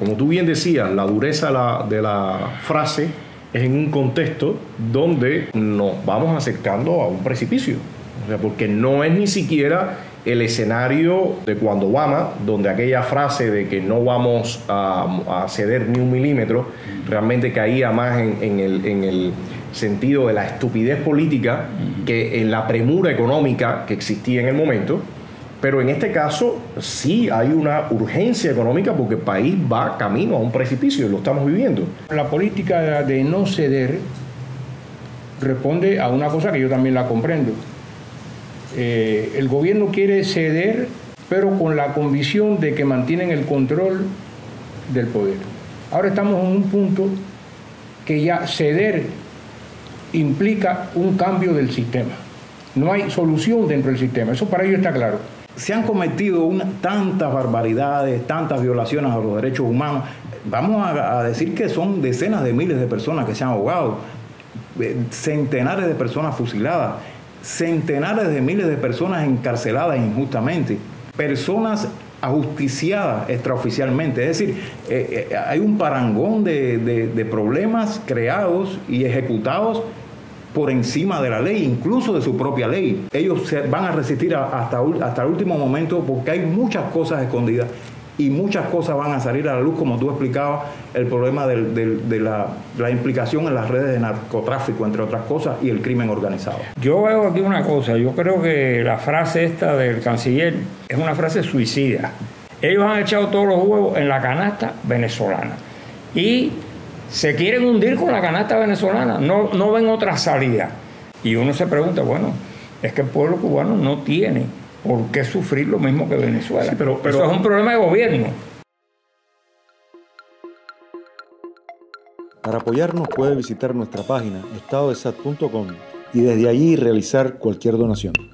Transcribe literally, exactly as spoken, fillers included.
como tú bien decías, la dureza de la, de la frase es en un contexto donde nos vamos acercando a un precipicio. O sea, porque no es ni siquiera el escenario de cuando Obama, donde aquella frase de que no vamos a, a ceder ni un milímetro, realmente caía más en, en, el, en el sentido de la estupidez política que en la premura económica que existía en el momento. Pero en este caso sí hay una urgencia económica porque el país va camino a un precipicio y lo estamos viviendo. La política de no ceder responde a una cosa que yo también la comprendo. Eh, el gobierno quiere ceder, pero con la convicción de que mantienen el control del poder. Ahora estamos en un punto que ya ceder implica un cambio del sistema. No hay solución dentro del sistema, eso para ellos está claro. Se han cometido una, tantas barbaridades, tantas violaciones a los derechos humanos. Vamos a, a decir que son decenas de miles de personas que se han ahogado, centenares de personas fusiladas, centenares de miles de personas encarceladas injustamente, personas ajusticiadas extraoficialmente. Es decir, eh, eh, hay un parangón de, de, de problemas creados y ejecutados por encima de la ley, incluso de su propia ley. Ellos se van a resistir a, hasta, hasta el último momento porque hay muchas cosas escondidas y muchas cosas van a salir a la luz, como tú explicabas, el problema del, del, de la, la implicación en las redes de narcotráfico, entre otras cosas, y el crimen organizado. Yo veo aquí una cosa, yo creo que la frase esta del canciller es una frase suicida. Ellos han echado todos los huevos en la canasta venezolana y se quieren hundir con la canasta venezolana, no, no ven otra salida. Y uno se pregunta, bueno, es que el pueblo cubano no tiene por qué sufrir lo mismo que Venezuela. Sí, pero, pero eso es un problema de gobierno. Para apoyarnos puede visitar nuestra página estado de sat punto com y desde allí realizar cualquier donación.